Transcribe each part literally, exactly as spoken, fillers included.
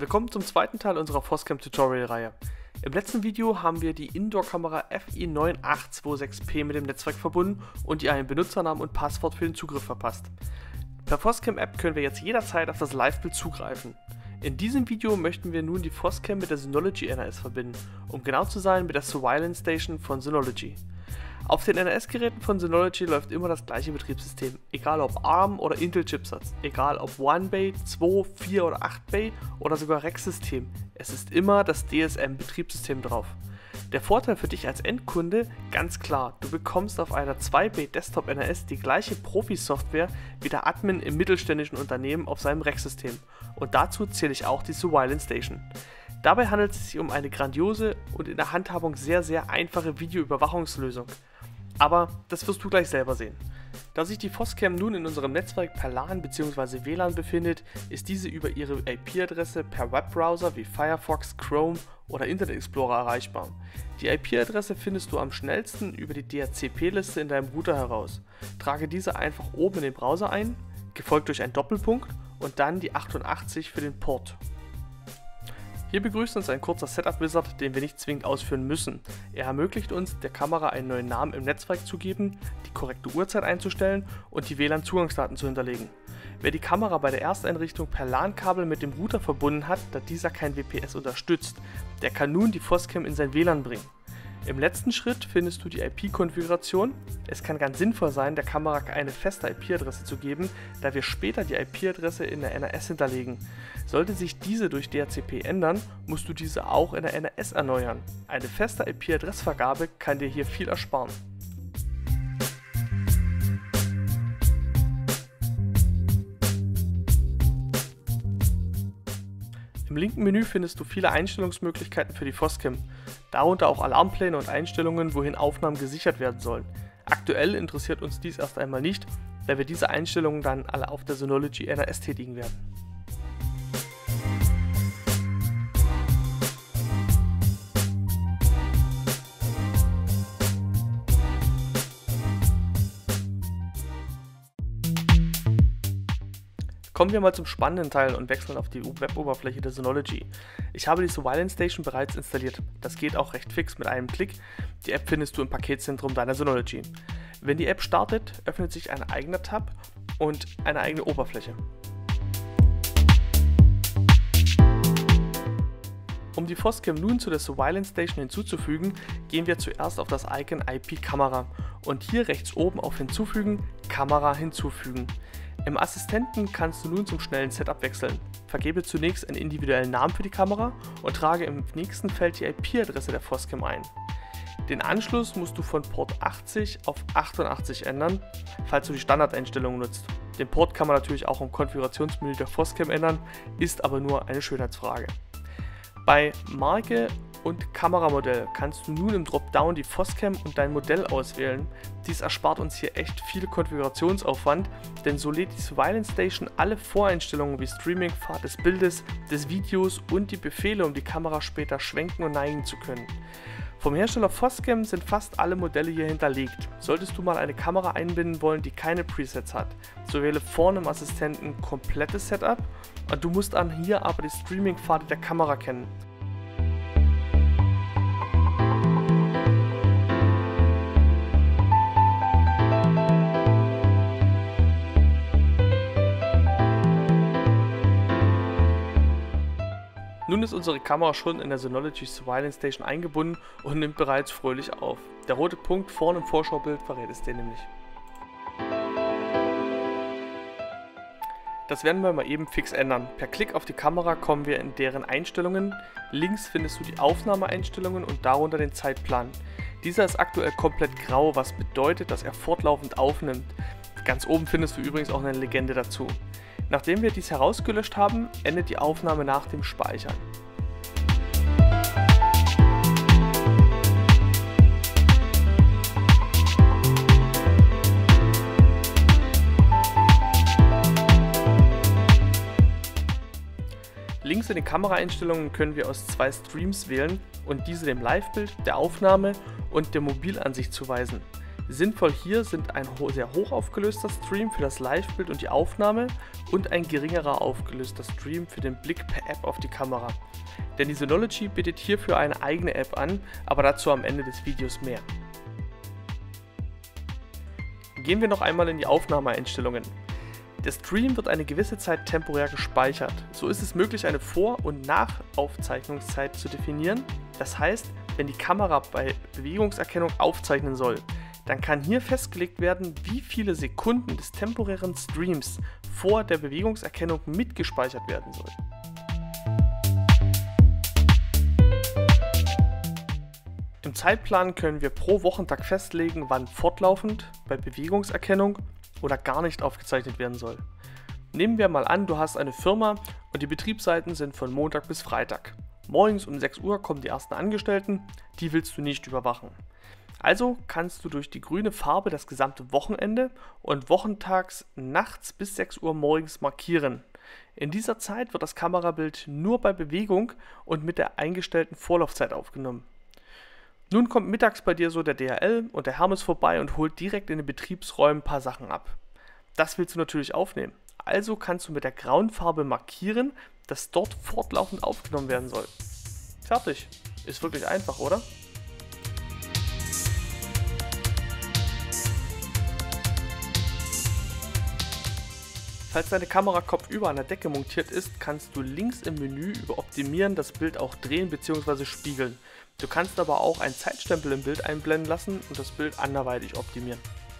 Willkommen zum zweiten Teil unserer FOSCAM-Tutorial-Reihe. Im letzten Video haben wir die Indoor-Kamera F I neun acht zwei sechs P mit dem Netzwerk verbunden und ihr einen Benutzernamen und Passwort für den Zugriff verpasst. Per FOSCAM-App können wir jetzt jederzeit auf das Live-Bild zugreifen. In diesem Video möchten wir nun die FOSCAM mit der Synology N A S verbinden, um genau zu sein mit der Surveillance Station von Synology. Auf den N A S-Geräten von Synology läuft immer das gleiche Betriebssystem, egal ob ARM oder Intel-Chipsatz, egal ob one bay, zwei, vier oder acht bay oder sogar Rex-System, es ist immer das D S M-Betriebssystem drauf. Der Vorteil für dich als Endkunde, ganz klar, du bekommst auf einer zwei bay Desktop N A S die gleiche Profi-Software wie der Admin im mittelständischen Unternehmen auf seinem Rex-System und dazu zähle ich auch die Surveillance Station. Dabei handelt es sich um eine grandiose und in der Handhabung sehr sehr einfache Videoüberwachungslösung. Aber das wirst du gleich selber sehen. Da sich die FOSCAM nun in unserem Netzwerk per LAN bzw. W LAN befindet, ist diese über ihre I P-Adresse per Webbrowser wie Firefox, Chrome oder Internet Explorer erreichbar. Die I P-Adresse findest du am schnellsten über die D H C P-Liste in deinem Router heraus. Trage diese einfach oben in den Browser ein, gefolgt durch einen Doppelpunkt und dann die achtundachtzig für den Port. Hier begrüßt uns ein kurzer Setup-Wizard, den wir nicht zwingend ausführen müssen. Er ermöglicht uns, der Kamera einen neuen Namen im Netzwerk zu geben, die korrekte Uhrzeit einzustellen und die W LAN-Zugangsdaten zu hinterlegen. Wer die Kamera bei der Ersteinrichtung per LAN-Kabel mit dem Router verbunden hat, da dieser kein W P S unterstützt, der kann nun die FOSCAM in sein W LAN bringen. Im letzten Schritt findest du die I P-Konfiguration. Es kann ganz sinnvoll sein, der Kamera eine feste I P-Adresse zu geben, da wir später die I P-Adresse in der N A S hinterlegen. Sollte sich diese durch D H C P ändern, musst du diese auch in der N A S erneuern. Eine feste I P-Adressvergabe kann dir hier viel ersparen. Im linken Menü findest du viele Einstellungsmöglichkeiten für die FOSCAM, darunter auch Alarmpläne und Einstellungen, wohin Aufnahmen gesichert werden sollen. Aktuell interessiert uns dies erst einmal nicht, da wir diese Einstellungen dann alle auf der Synology N A S tätigen werden. Kommen wir mal zum spannenden Teil und wechseln auf die Web-Oberfläche der Synology. Ich habe die Surveillance Station bereits installiert. Das geht auch recht fix mit einem Klick. Die App findest du im Paketzentrum deiner Synology. Wenn die App startet, öffnet sich ein eigener Tab und eine eigene Oberfläche. Um die FOSCAM nun zu der Surveillance Station hinzuzufügen, gehen wir zuerst auf das Icon I P-Kamera und hier rechts oben auf Hinzufügen, Kamera hinzufügen. Im Assistenten kannst du nun zum schnellen Setup wechseln. Vergebe zunächst einen individuellen Namen für die Kamera und trage im nächsten Feld die I P-Adresse der FOSCAM ein. Den Anschluss musst du von Port achtzig auf achtundachtzig ändern, falls du die Standardeinstellungen nutzt. Den Port kann man natürlich auch im Konfigurationsmenü der FOSCAM ändern, ist aber nur eine Schönheitsfrage. Bei Marke und Kameramodell kannst du nun im Dropdown die FOSCAM und dein Modell auswählen. Dies erspart uns hier echt viel Konfigurationsaufwand, denn so lädt die Surveillance Station alle Voreinstellungen wie Streaming-Fahrt des Bildes, des Videos und die Befehle, um die Kamera später schwenken und neigen zu können. Vom Hersteller FOSCAM sind fast alle Modelle hier hinterlegt. Solltest du mal eine Kamera einbinden wollen, die keine Presets hat, so wähle vorne im Assistenten komplettes Setup und du musst dann hier aber die Streaming-Pfade der Kamera kennen. Nun ist unsere Kamera schon in der Synology Surveillance Station eingebunden und nimmt bereits fröhlich auf. Der rote Punkt vorne im Vorschaubild verrät es dir nämlich. Das werden wir mal eben fix ändern. Per Klick auf die Kamera kommen wir in deren Einstellungen. Links findest du die Aufnahmeeinstellungen und darunter den Zeitplan. Dieser ist aktuell komplett grau, was bedeutet, dass er fortlaufend aufnimmt. Ganz oben findest du übrigens auch eine Legende dazu. Nachdem wir dies herausgelöscht haben, endet die Aufnahme nach dem Speichern. Links in den Kameraeinstellungen können wir aus zwei Streams wählen und diese dem Live-Bild, der Aufnahme und der Mobilansicht zuweisen. Sinnvoll hier sind ein sehr hoch aufgelöster Stream für das Live-Bild und die Aufnahme und ein geringerer aufgelöster Stream für den Blick per App auf die Kamera. Denn die Synology bietet hierfür eine eigene App an, aber dazu am Ende des Videos mehr. Gehen wir noch einmal in die Aufnahmeeinstellungen. Der Stream wird eine gewisse Zeit temporär gespeichert. So ist es möglich, eine Vor- und Nachaufzeichnungszeit zu definieren. Das heißt, wenn die Kamera bei Bewegungserkennung aufzeichnen soll, dann kann hier festgelegt werden, wie viele Sekunden des temporären Streams vor der Bewegungserkennung mitgespeichert werden sollen. Im Zeitplan können wir pro Wochentag festlegen, wann fortlaufend bei Bewegungserkennung oder gar nicht aufgezeichnet werden soll. Nehmen wir mal an, du hast eine Firma und die Betriebszeiten sind von Montag bis Freitag. Morgens um sechs Uhr kommen die ersten Angestellten, die willst du nicht überwachen. Also kannst du durch die grüne Farbe das gesamte Wochenende und wochentags nachts bis sechs Uhr morgens markieren. In dieser Zeit wird das Kamerabild nur bei Bewegung und mit der eingestellten Vorlaufzeit aufgenommen. Nun kommt mittags bei dir so der D H L und der Hermes vorbei und holt direkt in den Betriebsräumen ein paar Sachen ab. Das willst du natürlich aufnehmen. Also kannst du mit der grauen Farbe markieren, dass dort fortlaufend aufgenommen werden soll. Fertig. Ist wirklich einfach, oder? Falls deine Kamera kopfüber an der Decke montiert ist, kannst du links im Menü über Optimieren das Bild auch drehen bzw. spiegeln. Du kannst aber auch einen Zeitstempel im Bild einblenden lassen und das Bild anderweitig optimieren.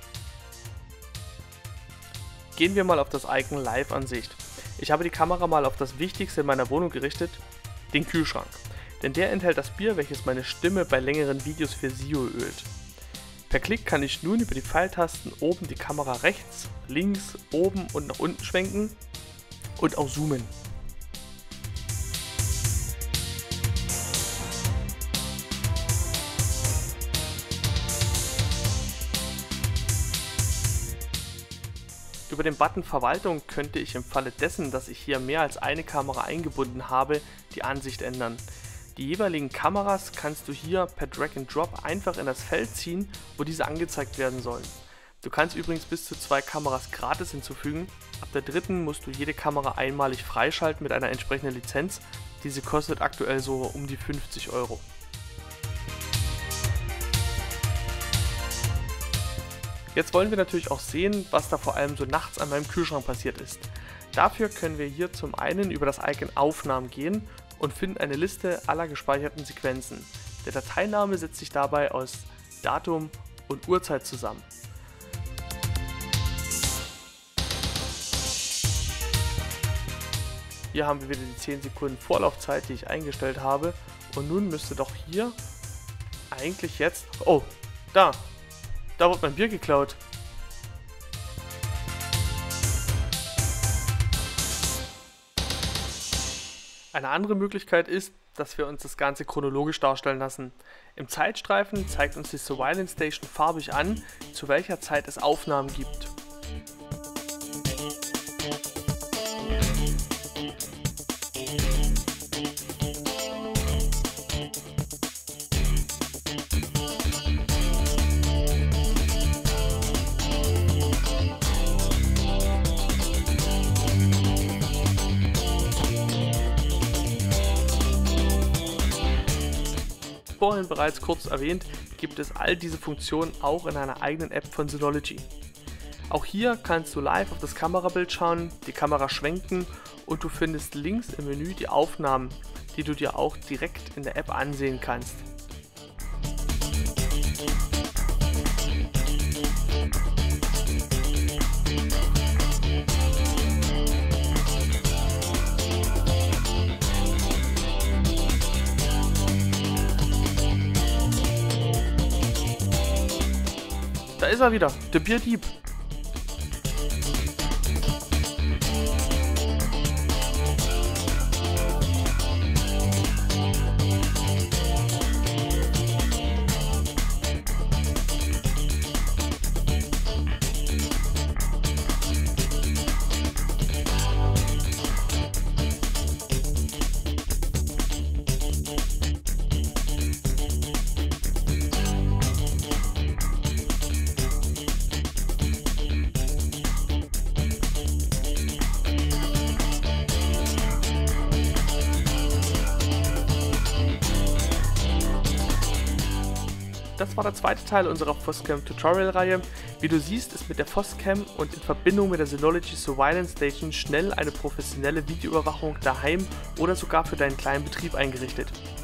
Gehen wir mal auf das Icon Live-Ansicht. Ich habe die Kamera mal auf das Wichtigste in meiner Wohnung gerichtet, den Kühlschrank. Denn der enthält das Bier, welches meine Stimme bei längeren Videos für S E O ölt. Per Klick kann ich nun über die Pfeiltasten oben die Kamera rechts, links, oben und nach unten schwenken und auch zoomen. Über den Button Verwaltung könnte ich im Falle dessen, dass ich hier mehr als eine Kamera eingebunden habe, die Ansicht ändern. Die jeweiligen Kameras kannst du hier per Drag and Drop einfach in das Feld ziehen, wo diese angezeigt werden sollen. Du kannst übrigens bis zu zwei Kameras gratis hinzufügen. Ab der dritten musst du jede Kamera einmalig freischalten mit einer entsprechenden Lizenz. Diese kostet aktuell so um die fünfzig Euro. Jetzt wollen wir natürlich auch sehen, was da vor allem so nachts an meinem Kühlschrank passiert ist. Dafür können wir hier zum einen über das Icon Aufnahmen gehen und finden eine Liste aller gespeicherten Sequenzen. Der Dateiname setzt sich dabei aus Datum und Uhrzeit zusammen. Hier haben wir wieder die zehn Sekunden Vorlaufzeit, die ich eingestellt habe. Und nun müsste doch hier eigentlich jetzt... Oh, da! Da wird mein Bier geklaut. Eine andere Möglichkeit ist, dass wir uns das Ganze chronologisch darstellen lassen. Im Zeitstreifen zeigt uns die Surveillance Station farbig an, zu welcher Zeit es Aufnahmen gibt. Vorhin bereits kurz erwähnt, gibt es all diese Funktionen auch in einer eigenen App von Synology. Auch hier kannst du live auf das Kamerabild schauen, die Kamera schwenken und du findest links im Menü die Aufnahmen, die du dir auch direkt in der App ansehen kannst. Da ist er wieder, der Bierdieb. das war der zweite Teil unserer Foscam Tutorial Reihe. Wie du siehst, ist mit der Foscam und in Verbindung mit der Synology Surveillance Station schnell eine professionelle Videoüberwachung daheim oder sogar für deinen kleinen Betrieb eingerichtet.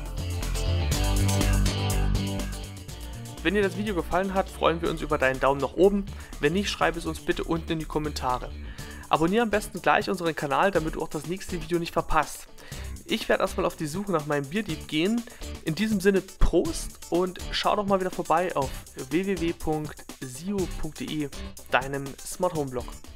Wenn dir das Video gefallen hat, freuen wir uns über deinen Daumen nach oben. Wenn nicht, schreib es uns bitte unten in die Kommentare. Abonniere am besten gleich unseren Kanal, damit du auch das nächste Video nicht verpasst. Ich werde erstmal auf die Suche nach meinem Bierdieb gehen. In diesem Sinne Prost und schau doch mal wieder vorbei auf w w w punkt sio punkt de, deinem Smart Home Blog.